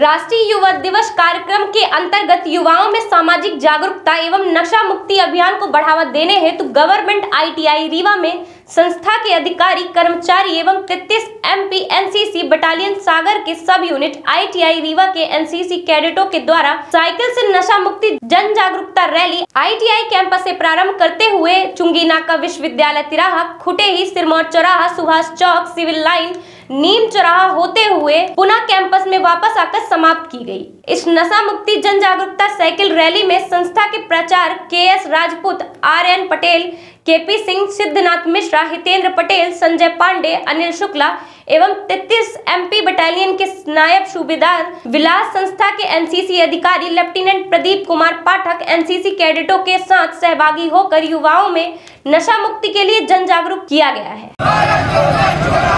राष्ट्रीय युवा दिवस कार्यक्रम के अंतर्गत युवाओं में सामाजिक जागरूकता एवं नशा मुक्ति अभियान को बढ़ावा देने हेतु गवर्नमेंट ITI रीवा में संस्था के अधिकारी कर्मचारी एवं 33 MP NCC बटालियन सागर के सब यूनिट ITI रीवा के NCC कैडेटों के द्वारा साइकिल से नशा मुक्ति जन जागरूकता रैली ITI कैंपस से प्रारंभ करते हुए चुंगी नाका विश्वविद्यालय तिराहा, खुटेही, सिरमौर चौराहा, सुभाष चौक, सिविल लाइन, नीम चौराहा होते हुए पुनः कैंपस में वापस आकर समाप्त की गई। इस नशा मुक्ति जन जागरूकता साइकिल रैली में संस्था के प्राचार्य KS Rajput, RN Patel, KP Singh, Siddhnath Mishra, Hitendra Patel, Sanjay Pandey, Anil Shukla एवं 33 MP बटालियन के नायब सूबेदार विलास, संस्था के NCC अधिकारी लेफ्टिनेंट प्रदीप कुमार पाठक NCC कैडेटों के साथ सहभागी होकर युवाओं में नशा मुक्ति के लिए जन जागरूक किया गया है।